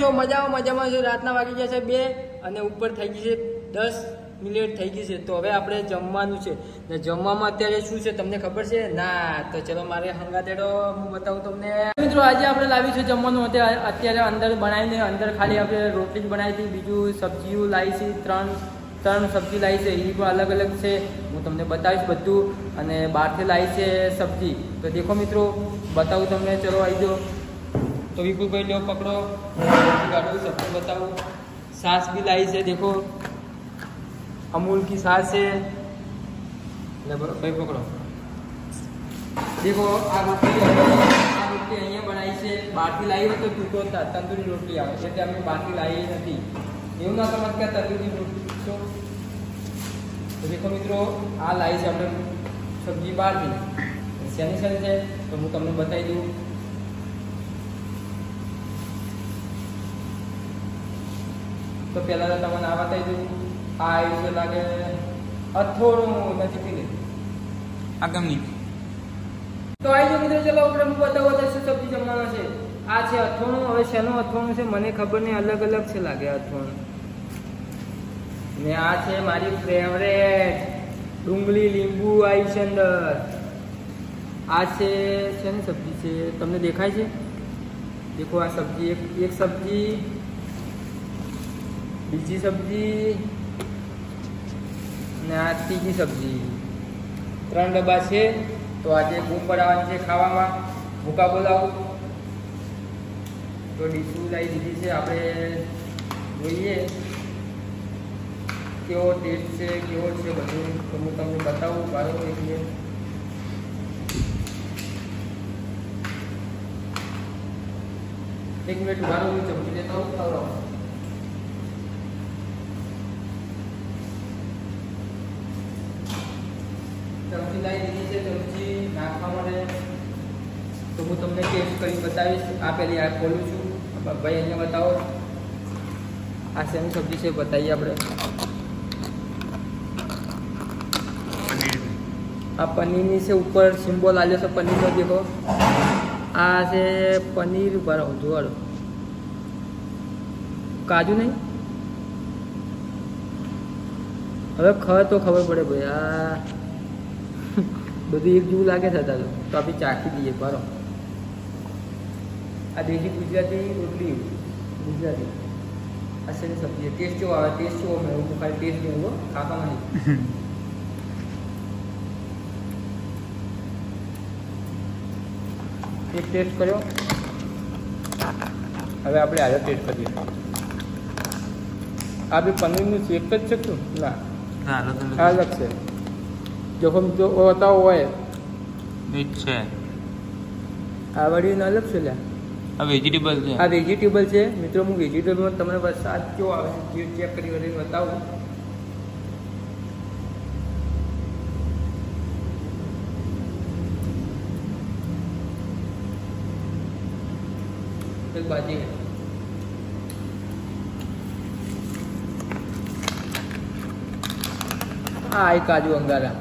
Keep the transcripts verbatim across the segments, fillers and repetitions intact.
છો? મજામાં મજામાં છો. રાતના વાગી ગયા છે બે અને ઉપર થઈ ગઈ છે દસ મિનિટ થઈ ગઈ છે. તો હવે આપણે જમવાનું છે ને જમવામાં અત્યારે શું છે તમને ખબર છે? ના તો ચલો મારે હંગાતેડો હું બતાવું તમને. મિત્રો આજે આપણે લાવી છે જમવાનું. અત્યારે અંદર બનાવીને અંદર ખાલી આપણે રોટલી જ બનાવી હતી, બીજું સબ્જીઓ લાવી છે, ત્રણ ત્રણ સબ્જી લાવી છે, એ પણ અલગ અલગ છે. હું તમને બતાવીશ બધું. અને બહારથી લાવી છે સબ્જી. તો દેખો મિત્રો બતાવું તમને. ચલો આવી જાઓ. તો વિપુલભાઈ લો પકડો, કાઢું સબ્જી બતાવું. છાશ બી લાવી છે, દેખો अमूल की छाछ है. भाई पकड़ो, देखो आ रोटी आ रोटी अँ बनाई है. बाहर लाई हो तो टूटो था तंदूरी रोटी આવે એટલે અમે બહારથી લાવી નથી. એવું ના સમજ કે તંદૂરી રોટી તો દેખો મિત્રો આ લાવી છે આપણે સબ્જી બહારથી. શેની શેની છે તો હું તમને બતાવી દઉં. તો પહેલાં તો તમને આ બતાવી દઉં. આ એવું છે લાગે અથોણું નથી પીલી આ ગમની. તો આવી જો મિત્રો ચલો આપણે હું બતાવવા જશે સબ્જી જમવાના છે. આ છે અથોણું. હવે શેનું અથોણું છે મને ખબર નહીં, અલગ અલગ છે લાગે અથોણું. ને આ છે મારી ફેવરેટ ડુંગળી લીંબુ આવી છે અંદર. આ છે શેની સબ્જી છે તમને દેખાય છે? દેખો આ સબ્જી એક એક સબ્જી, બીજી સબ્જી ને આ ત્રીજી સબ્જી. ત્રણ ડબ્બા છે. તો આજે બૂમ પડાવવાની છે ખાવામાં. ભૂકા બોલાવું તો ડીશું લાવી દીધી છે. આપણે જોઈએ કેવો ટેસ્ટ છે, કેવો છે બધું. તો હું તમને બતાવું. બારો એક મિનિટ. એક મિનિટ બારો હું ચમચી લેતા હું ખવડાવું. ચમચી લાવી દીધી છે. ચમચી નાખવા માટે તો હું તમને ટેસ્ટ કરી બતાવીશ. આ પહેલી આ ખોલું છું. ભાઈ અહીંયા બતાવો આ શેની સબ્જી છે બતાવીએ આપણે. આ પનીરની છે, ઉપર સિમ્બોલ આવ્યો છે પનીરનો. દેખો આ છે પનીર બરાબર જોવાડો. કાજુ નહીં હવે ખબર તો ખબર પડે ભાઈ. આ બધું એક જેવું લાગે છે તો આપણે ચાખી દઈએ. બરો આ દેશી ગુજરાતી રોટલી ગુજરાતી આ શેની સબ્જી. ટેસ્ટ કેવો આવે? ટેસ્ટ કેવો મળે? હું ખાલી ટેસ્ટ નહીં હોય ખાવામાં નહીં. એક ટેસ્ટ કર્યો. હવે આપણે આજે ટેસ્ટ કરીએ. આ બી પનીરનું છે એક જ છે તું? ના અલગ છે. જો મિત્રો બતાવો હોય છે આ વળી અલગ છે. લ્યા આ વેજીટેબલ છે. આ વેજીટેબલ છે મિત્રો. હું વેજીટેબલમાં તમને વરસાદ કેવો આવે છે ચેક કરી વળી બતાવું. એક બાજી આ એક કાજુ અંગારા.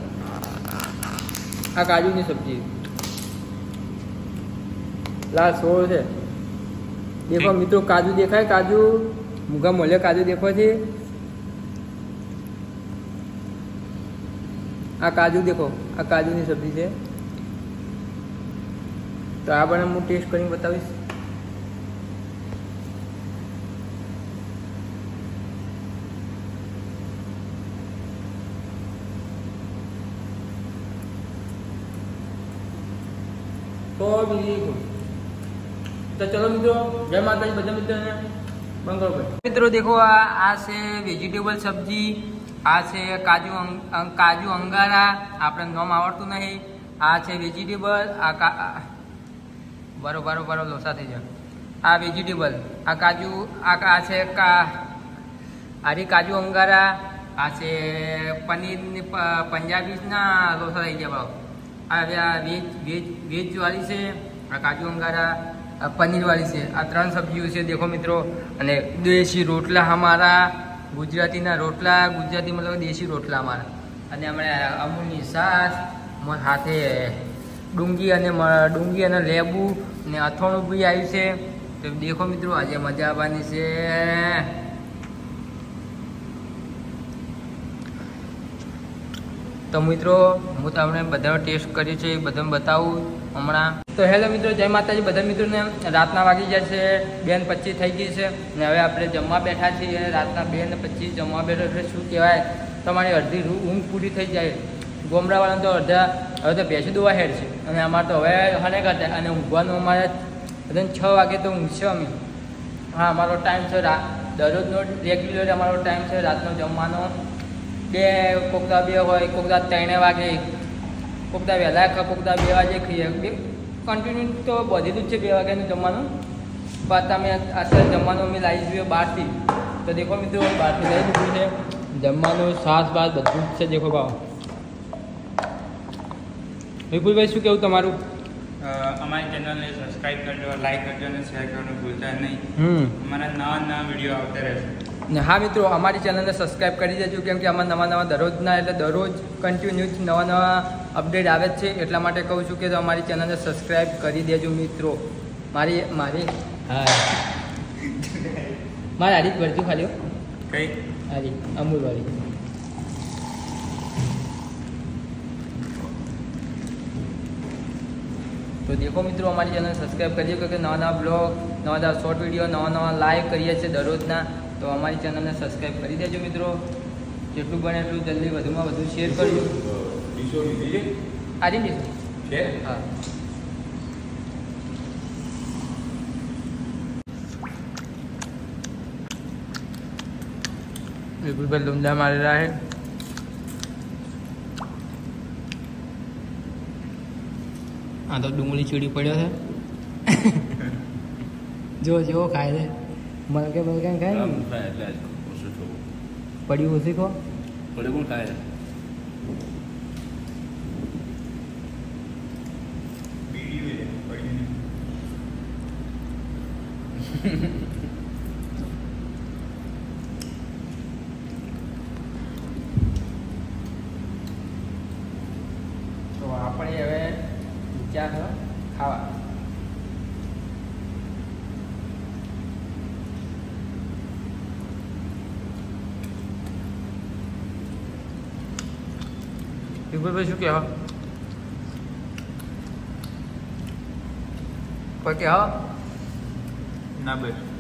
આ કાજુની સબ્જી લાલ સોળ છે. દેખો મિત્રો કાજુ દેખાય? કાજુ મૂગા મોલે કાજુ દેખો છે. આ કાજુ દેખો. આ કાજુની સબ્જી છે. તો આ પણ હું ટેસ્ટ કરીને બતાવીશ. તો ચલો મિત્રો જય માતાજી બધા મિત્રોને બંગલો. મિત્રો દેખો આ આ છે વેજીટેબલ સબ્જી. આ છે કાજુ કાજુ અંગારા. આપણે નામ આવડતું નહીં. આ છે વેજીટેબલ. આ બરો બરો બરો લોસા થઈ જાય. આ વેજીટેબલ. આ કાજુ આ આ છે કા આરી કાજુ અંગારા. આ છે પનીરની પંજાબીના લોસા થઈ ગયા ભાવ. આ વેજ વેજ વેજ વાળી છે. આ કાજુ અંગારા પનીર વાળી છે. આ ત્રણ સબ્જીઓ છે દેખો મિત્રો. અને દેશી રોટલા અમારા ગુજરાતીના રોટલા. ગુજરાતી મતલબ દેશી રોટલા અમારા. અને હમણાં અમૂલની છાશ સાથે ડુંગળી અને ડુંગળી અને લેબુ ને અથોણું બી આવ્યું છે. તો દેખો મિત્રો આજે મજા આવવાની છે. તો મિત્રો હું તમને બધાનો ટેસ્ટ કર્યું છે એ બધાને બતાવું હમણાં. તો હેલો મિત્રો, જય માતાજી બધા મિત્રોને. રાતના વાગી જાય છે બે ને પચીસ થઈ ગઈ છે ને હવે આપણે જમવા બેઠા છીએ. રાતના બે ને પચીસ જમવા બેઠો એટલે શું કહેવાય, તમારી અડધી ઊંઘ પૂરી થઈ જાય. ગોમડાવાળાને તો અડધા હવે તો બેસી દોવા હેડ છે અને અમારે તો હવે હને કરતા અને ઊંઘવાનું અમારે બધાને છ વાગે તો ઊંઘશે અમે. હા, અમારો ટાઈમ છે રા દરરોજનો રેગ્યુલર અમારો ટાઈમ છે રાતનો જમવાનો. બે કોકદા બે હોય, કોકદા ત્રણે વાગે, કોકદા વહેલા ખા, કોકદા બે વાગે ખાઈએ. બે કન્ટિન્યુ તો બધેલું જ છે બે વાગ્યાનું જમવાનું. પણ તમે અત્યારે જમવાનું અમે લાવી જોઈએ બહારથી. તો દેખો મિત્રો બહારથી લઈ લીધું છે જમવાનું, છાસ બાસ બધું જ છે. દેખો ભાવ વિપુલભાઈ શું કેવું તમારું? અમારી ચેનલને સબસ્ક્રાઈબ કરજો, લાઈક કરજો અને શેર કરવાનું ભૂલતા નહીં. હમ અમારા નવા નવા વિડીયો આવતા રહેશે. ને હા મિત્રો, અમારી ચેનલને સબસ્ક્રાઈબ કરી દેજો કેમ કે આમાં નવા નવા દરરોજના એટલે દરરોજ કન્ટિન્યુ નવા નવા અપડેટ આવે જ છે. એટલા માટે કહું છું કે તો અમારી ચેનલને સબસ્ક્રાઈબ કરી દેજો મિત્રો. મારી મારી હા મારે હારી જ ભરજો ખાલી કઈ હારી અમૂલવાળી. તો દેખો મિત્રો અમારી ચેનલ સબસ્ક્રાઈબ કરીએ કે નવા નવા બ્લોગ, નવા નવા શોર્ટ વિડીયો, નવા નવા લાઈવ કરીએ છીએ દરરોજના. તો અમારી ચેનલને સબસ્ક્રાઈબ કરી દેજો મિત્રો. જેટલું બને એટલું જલ્દી વધુમાં વધુ શેર કરજો. આજે દીધું છે હા. વિપુલભાઈ લુંડા મારી રહ્યા છે. હા તો ડુંગળી ચીડી પડ્યો છે. જો જેવો ખાય છે મલકે મલકે ખાય ને પડ્યું ઓછી ખો પડ્યું પણ ખાય. તો આપણે હવે વિચાર ખાવા. વિપુલભાઈ શું કહેવા? કોઈ કહેવા ના બેઠ